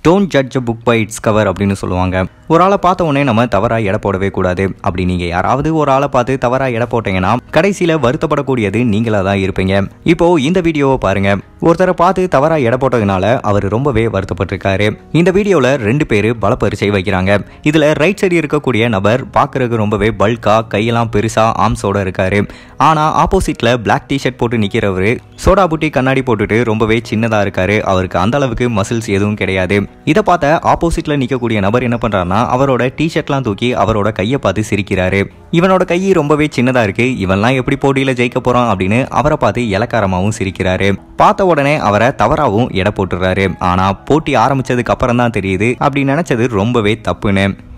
Don't judge a book by its cover அப்படின்னு சொல்லுவாங்க. ஒரு ஆளை பார்த்த உடனே நம்ம தவறா எடை போடவே கூடாது. அப்படி நீங்க யாராவது ஒரு ஆளை பார்த்து தவறா எடை போட்டீங்கன்னா கடைசியில வருத்தப்படக்கூடியது நீங்களா தான் இருப்பீங்க. இப்போ இந்த வீடியோவை பாருங்க. ஒருத்தரை பார்த்து தவறா எடை போட்டதுனால அவர் ரொம்பவே வருத்தப்பட்டிருக்காரு. இந்த வீடியோல 2 பேரு பல பரிசை வைக்கிறாங்க. இதுல ரைட் சைடு இருக்கக்கூடிய நபர் பாக்குறதுக்கு ரொம்பவே பல்கா, கையெல்லாம் பெருசா ஆர்ம்ஸோட இருக்காரு. ஆனா ஆப்போசிட்ல பிளாக் டிஷர்ட் போட்டு நிக்கிறவரு சோடா புட்டி கண்ணாடி போட்டுட்டு ரொம்பவே சின்னதா இருக்காரு. அவருக்கு அந்த அளவுக்கு மசில்ஸ் எதுவும் கிடையாது. இதை பார்த்த ஆப்போசிட்ல நிக்கக்கூடிய நபர் என்ன பண்றாருன்னா அவரோட டிஷர்ட்லாம் தூக்கி அவரோட கையை பார்த்து சிரிக்கிறாரு. இவனோட கை ரொம்பவே சின்னதா இருக்கு, இவன்லாம் எப்படி போட்டியில ஜெயிக்க போறான் அப்படின்னு அவரை பார்த்து இலக்காரமாவும் சிரிக்கிறாரு. பார்த்த உடனே அவரை தவறாவும் எடை போட்டுறாரு. ஆனா போட்டி ஆரம்பிச்சதுக்கு அப்புறம் தான் தெரியுது அப்படி நினைச்சது ரொம்பவே தப்புன்னு.